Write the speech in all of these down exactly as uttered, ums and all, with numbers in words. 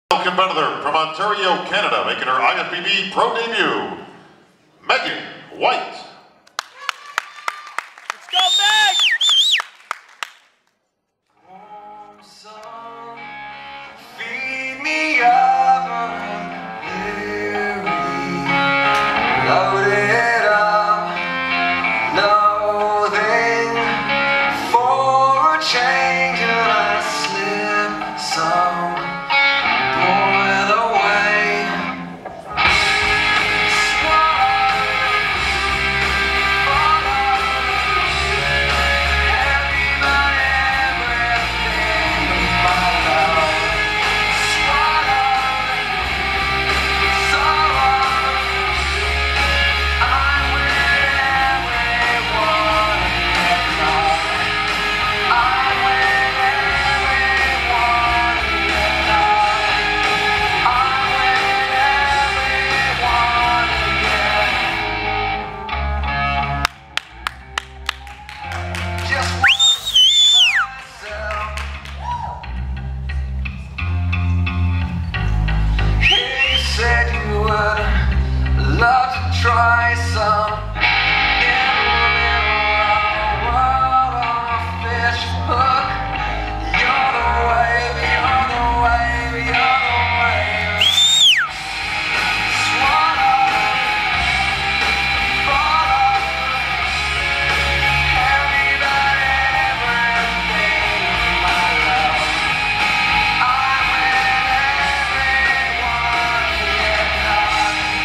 Competitor from Ontario, Canada, making her I F B B pro debut, Megan White. Let's go, Meg! Warm sun, feed me up and weary, loaded up, loathing for a change, and I slip some. Love to try some in the middle of a fish hook. You're the wave, you're the wave, you're the wave. Swallow, follow, heavy about everything, my love. I'm with everyone, yeah, not.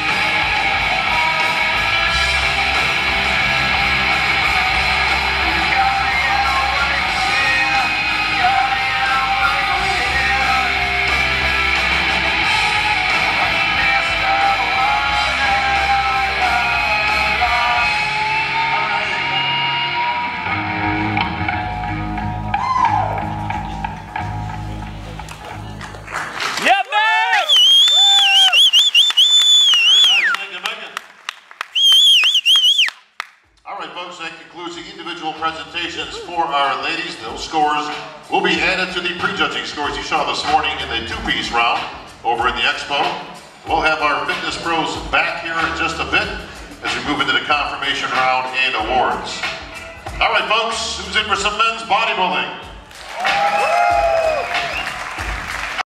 That concludes the individual presentations for our ladies. Those scores will be added to the prejudging scores you saw this morning in the two-piece round over in the expo. We'll have our fitness pros back here in just a bit as we move into the confirmation round and awards. All right, folks, who's in for some men's bodybuilding?